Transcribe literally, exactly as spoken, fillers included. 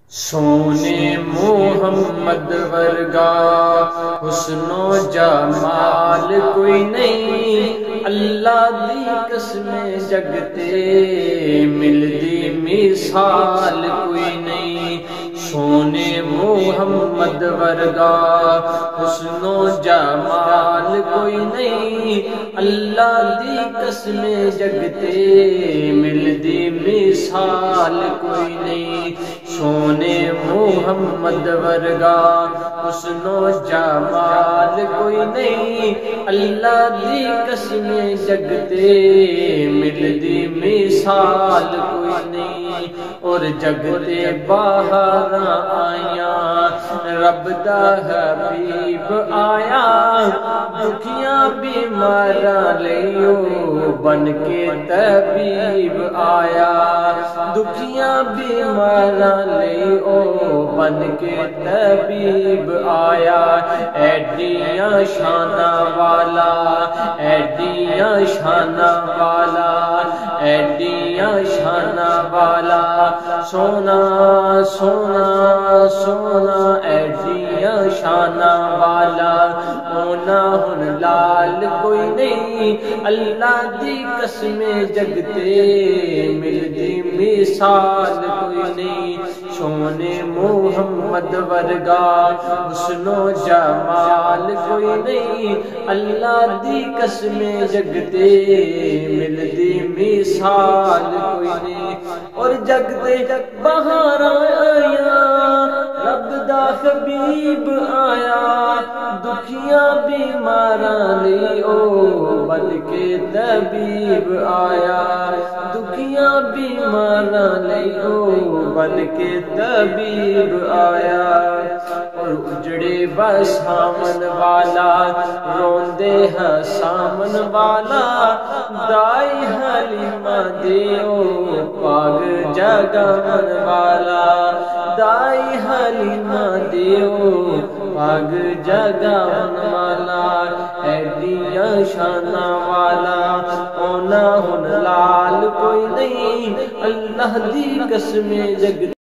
سونے محمد ورگا حسن و جمال کوئی نہیں، اللہ دی قسم جگتے ملدی مثال کوئی نہیں۔ سونے محمد ورگا حسن و جمال کوئی نہیں، اللہ دی قسم جگتے ملدی مثال کوئی نہیں۔ سونے محمد ورگا حسن و جمال کوئی نہیں، اللہ دی قسم جگتے ملدی مثال کوئی نہیں۔ اور جگتے باہر آیا رب دا حبیب آیا، دکھیاں بیماراں لیو بن کے طبیب آیا، دکھیاں بیماراں لیو بن کے طبیب آیا۔ ایڈیاں شانہ والا ایڈیاں شانہ والا ایڈیاں شانہ والا، سونا سونا سونا ایڈیاں شانہ والا، اونا ہن لال کوئی نہیں، اللہ دی قسم جگتے ملدی مثال کوئی نہیں۔ سونے محمد ورگا حسن و جمال کوئی نہیں، اللہ دی قسم جگتے ملدی مثال کوئی نہیں۔ اور جگتے باہر آیا رب دا حبیب آیا، دکھیاں بیماراں لیو بن کے طبیب آیا، دکھیاں بیماراں لیو بن کے طبیب آیا۔ اور اجڑے بسامن والا روندے ہاں سامن والا، دائی حلیمہ دیو پاگ جگمن والا، دائی حلیمہ دیو پاگ جگمن والا۔ ایڈیاں شانہ والا اونا ہن لال کوئی نہیں، اللہ دی قسم جگ